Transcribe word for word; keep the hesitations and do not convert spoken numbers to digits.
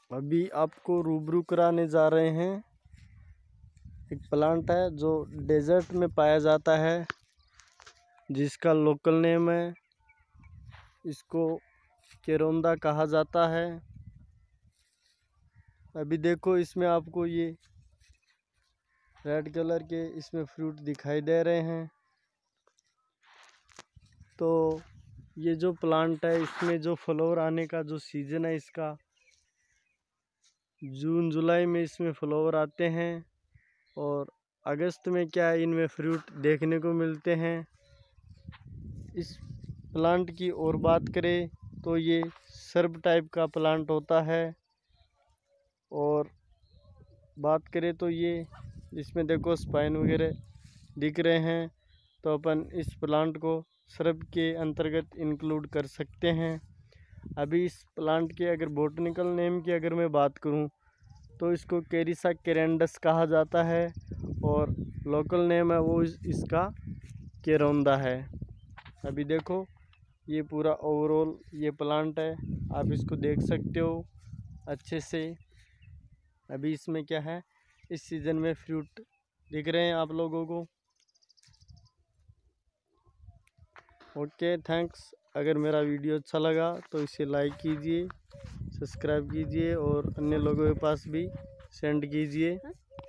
अभी आपको रूबरू कराने जा रहे हैं। एक प्लांट है जो डेजर्ट में पाया जाता है, जिसका लोकल नेम है, इसको केरोंदा कहा जाता है। अभी देखो इसमें आपको ये रेड कलर के इसमें फ्रूट दिखाई दे रहे हैं। तो ये जो प्लांट है इसमें जो फ्लावर आने का जो सीज़न है इसका जून जुलाई में इसमें फ्लावर आते हैं और अगस्त में क्या इनमें फ्रूट देखने को मिलते हैं। इस प्लांट की और बात करें तो ये श्रब टाइप का प्लांट होता है। और बात करें तो ये इसमें देखो स्पाइन वगैरह दिख रहे हैं, तो अपन इस प्लांट को श्रब के अंतर्गत इंक्लूड कर सकते हैं। अभी इस प्लांट के अगर बॉटनिकल नेम की अगर मैं बात करूं तो इसको कैरिसा कैरेंडस कहा जाता है और लोकल नेम है वो इसका केरोंदा है। अभी देखो ये पूरा ओवरऑल ये प्लांट है, आप इसको देख सकते हो अच्छे से। अभी इसमें क्या है, इस सीज़न में फ्रूट दिख रहे हैं आप लोगों को। Okay, thanks. अगर मेरा वीडियो अच्छा लगा तो इसे लाइक कीजिए, सब्सक्राइब कीजिए और अन्य लोगों के पास भी सेंड कीजिए।